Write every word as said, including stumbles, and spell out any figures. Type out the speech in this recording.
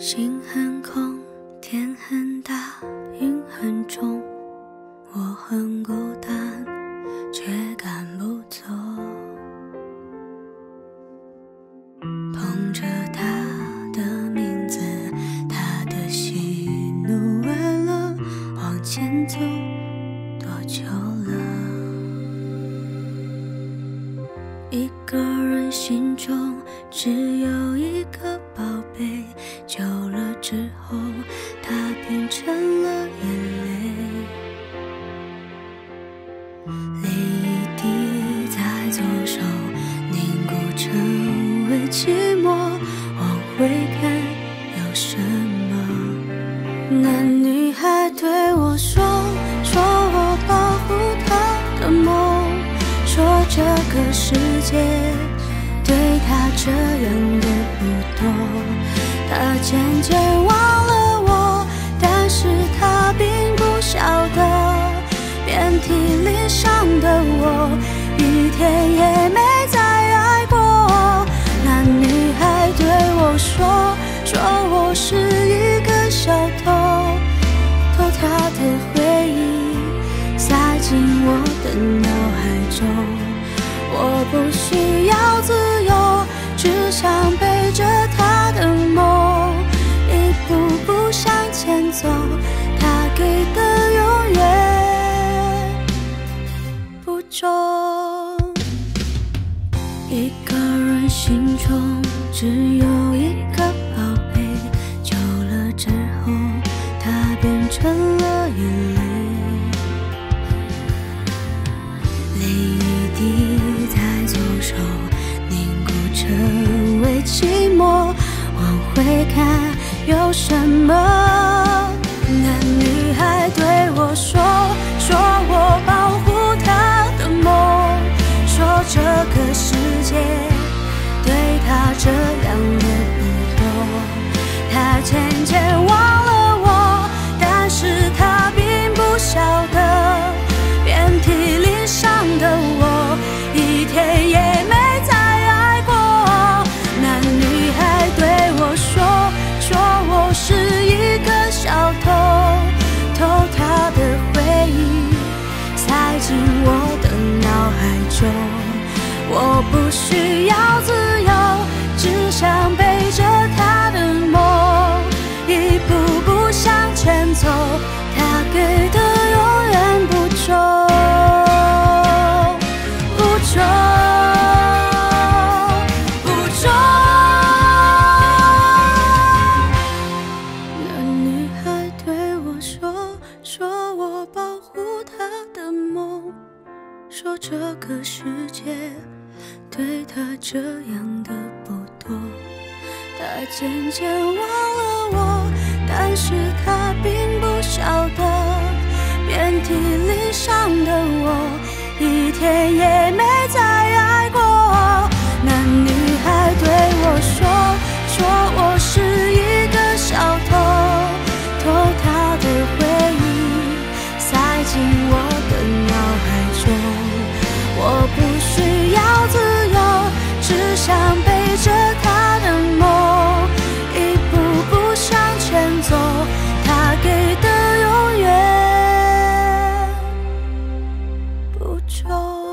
心很空，天很大，云很重，我很孤单，却赶不走。捧着他的名字，他的喜怒哀乐，往前走多久了？一个人心中只有一个宝贝，久了之后，它变成了眼泪，泪一滴在左手凝固成为寂寞，往回看有什么？那女孩对我说，说我保护她的梦，说这个世界对她这样的不多，她渐渐忘了我，但是她并不晓得，遍体鳞伤的我，一天也没再爱过。那女孩对我说，说我是一个小偷，偷她的回忆，塞进我的脑海中。我不需要自由，只想背着他的梦，一步步向前走，他给的永远不重。一个人心中只有一个宝贝，久了之后，它变成了眼泪，泪一滴在左手凝固成为寂寞，往回看有什么？那女孩对我说，说我保护她的梦，说这个世界对她这样的不多，她渐渐忘了我，但是她并不晓得，遍体鳞伤的我，一天也没再爱过。那女孩对我说，说我是一个小偷，偷她的回忆，塞进我的脑海中。我不需要自由，只想背着她的梦，一步步向前走，她给的永远不重。那女孩对我说，说我保护她的梦，说这个世界对她这样的不多，她渐渐忘了我，但是她并不晓得，遍体鳞伤的我，一天也没再爱过。那女孩对我说，说我是一个小偷，偷她的回忆，塞进我的脑海中。我不需要自由，只想背着她的梦，一步步向前走，她给的永远不重。